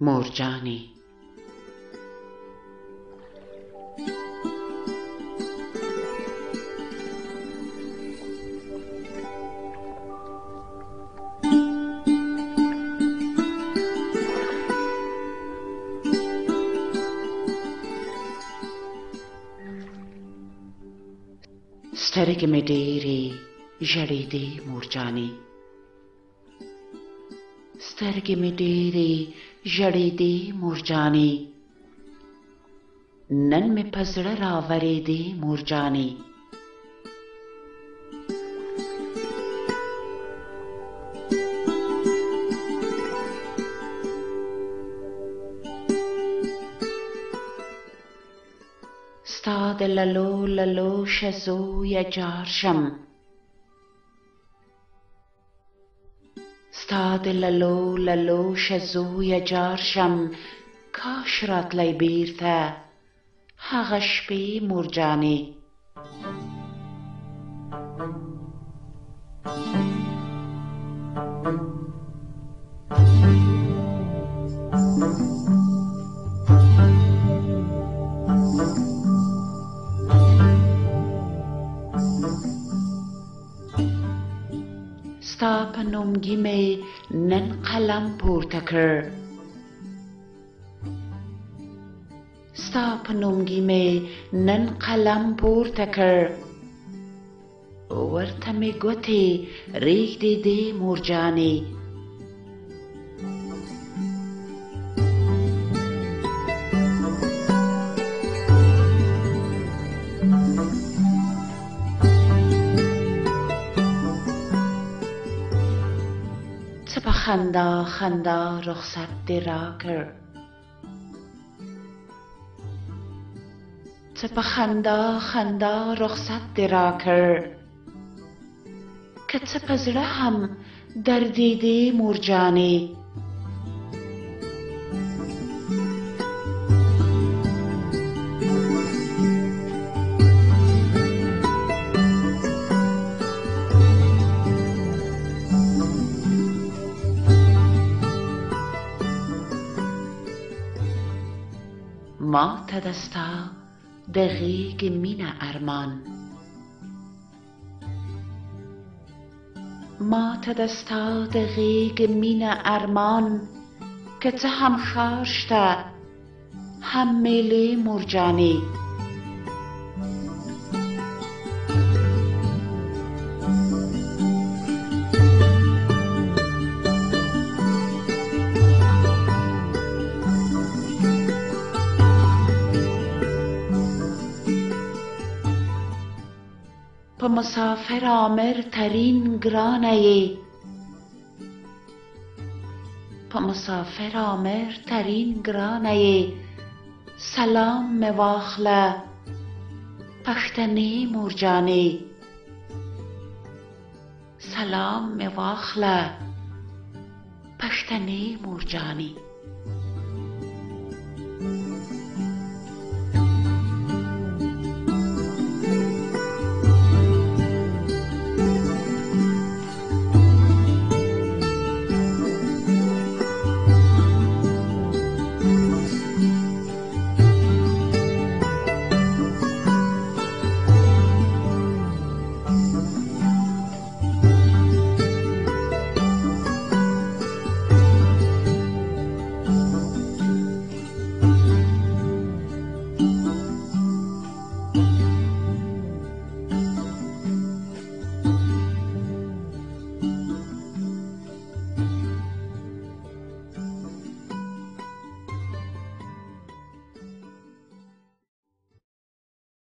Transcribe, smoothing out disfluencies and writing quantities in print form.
مرجانی. سترگم دیری ژړېدې مرجانی، سترگم دیری ژړېدې مرجانی، نن مې په زړه راورېدې مرجانی. ستا د للو للو شزوی جار شم، ستا د للو للو شزوی جار شم، کاش راتلی بیرته هغه شپې مرجانی. ستا په نومګي مې نن قلم پورته کړ، ستا په نومګي مې نن قلم پورته کړ، ورته مې ګوتې رېږدېدې مرجانې. څه په خندا خندا رخصت دې راکړ، څه په خندا خندا رخصت دې راکړ، که څه په زړه هم دردېدې مرجانې. ما ته د ستا د غېږ مینه ارمان، ما ته د ستا د غېږ مینه ارمان، که څه هم ښار شته هم میلې مرجانې. په مسافر عامر ترین ګرانه یې، په مسافر عامر ترین ګرانه یې، سلام مې واخله پښتنې مرجانې، سلام مې واخله پښتنې مرجانې.